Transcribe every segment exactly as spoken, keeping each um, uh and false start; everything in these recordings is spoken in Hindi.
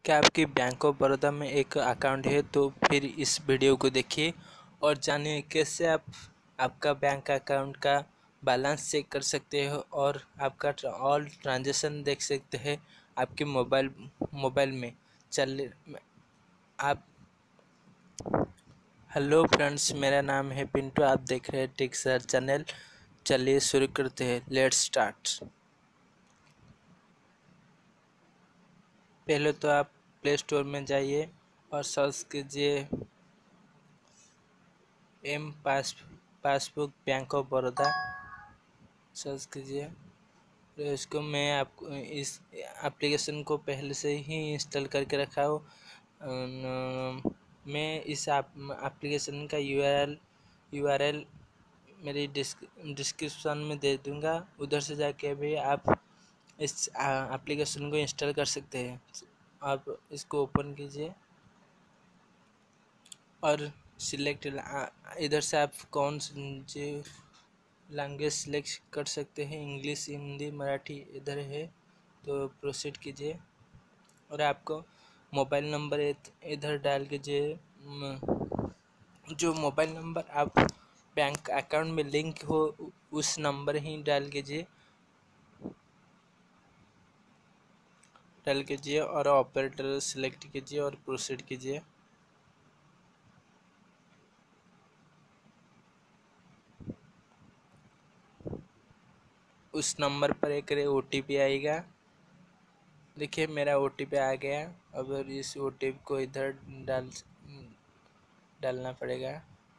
क्या आपकी बैंक ऑफ बड़ौदा में एक अकाउंट है तो फिर इस वीडियो को देखिए और जानिए कैसे आप आपका बैंक अकाउंट का बैलेंस चेक कर सकते हो और आपका ऑल ट्रांजैक्शन देख सकते हैं आपके मोबाइल मोबाइल में। चलिए आप हेलो फ्रेंड्स, मेरा नाम है पिंटू, आप देख रहे हैं टेक सर चैनल। चलिए शुरू करते हैं, लेट्स स्टार्ट। पहले तो आप प्ले स्टोर में जाइए और सर्च कीजिए M pass passbook Bank of Baroda search कीजिए। तो इसको मैं आपको इस एप्लीकेशन को पहले से ही इंस्टॉल करके रखा हूँ। मैं इस एप्लीकेशन का यूआरएल यूआरएल मेरी डिस्क्रिप्शन में दे दूँगा, उधर से जाके भी आप इस एप्लीकेशन को इंस्टॉल कर सकते हैं। आप इसको ओपन कीजिए और सिलेक्ट इधर से आप कौन सी लैंग्वेज सिलेक्ट कर सकते हैं, इंग्लिश, हिंदी, मराठी इधर है तो प्रोसीड कीजिए। और आपको मोबाइल नंबर इधर डाल कीजिए। जो मोबाइल नंबर आप बैंक अकाउंट में लिंक हो उस नंबर ही डाल कीजिए डाल कीजिए और ऑपरेटर सिलेक्ट कीजिए और प्रोसीड कीजिए। उस नंबर पर एक ओ टी पी आएगा। देखिए मेरा ओ टी पी आ गया। अब इस ओ टी पी को इधर डाल डालना पड़ेगा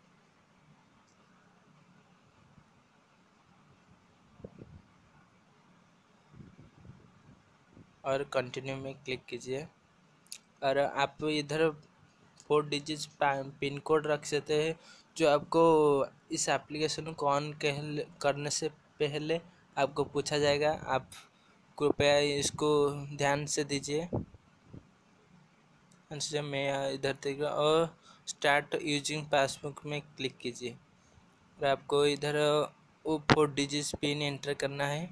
और कंटिन्यू में क्लिक कीजिए। और आप इधर फोर डिजिट पिन कोड रख सकते हैं जो आपको इस एप्लीकेशन को ऑन करने से पहले आपको पूछा जाएगा। आप कृपया इसको ध्यान से दीजिए। मैं इधर देख और स्टार्ट यूजिंग पासबुक में क्लिक कीजिए और आपको इधर वो फोर डिजिट पिन एंटर करना है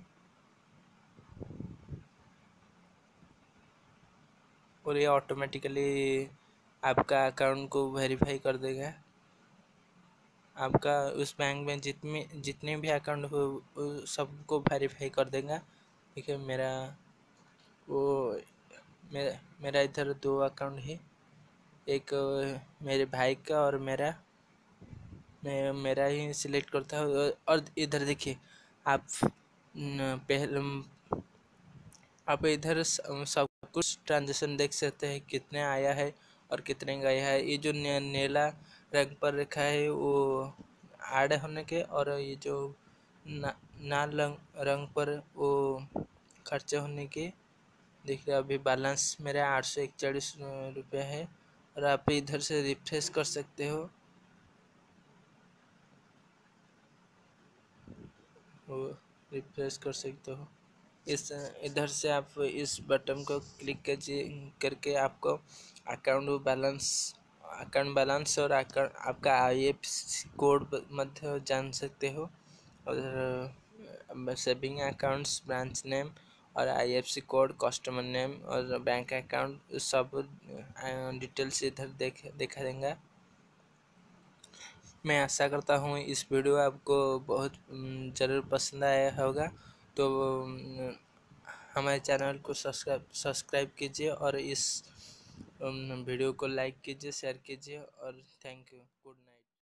और ये ऑटोमेटिकली आपका अकाउंट को वेरीफाई कर देगा। आपका उस बैंक में जितने जितने भी अकाउंट हो सबको वेरीफाई कर देगा। ठीक है, मेरा वो मेरा मेरा इधर दो अकाउंट है, एक मेरे भाई का और मेरा मैं मेरा ही सिलेक्ट करता हूँ। और इधर देखिए आप पहले आप इधर सब कुछ ट्रांजेक्शन देख सकते हैं, कितने आया है और कितने गया है। ये जो नीला रंग पर रखा है वो ऐड होने के, और ये जो ना, लाल रंग रंग पर वो खर्चे होने के। देखिए अभी बैलेंस मेरा आठ सौ इकतालीस रुपया है और आप इधर से रिफ्रेश कर सकते हो। वो रिफ्रेश कर सकते हो। इस इधर से आप इस बटन को क्लिक कीजिए करके आपको अकाउंट बैलेंस अकाउंट बैलेंस और अकाउंट आपका आई एफ सी कोड मध्य जान सकते हो। और सेविंग अकाउंट्स, ब्रांच नेम और I F C code, customer name और बैंक अकाउंट सब डिटेल्स इधर देख देखा देंगे। मैं आशा करता हूँ इस वीडियो आपको बहुत ज़रूर पसंद आया होगा। तो हमारे चैनल को सब्सक्राइब सब्सक्राइब कीजिए और इस वीडियो को लाइक कीजिए, शेयर कीजिए और थैंक यू। Good night.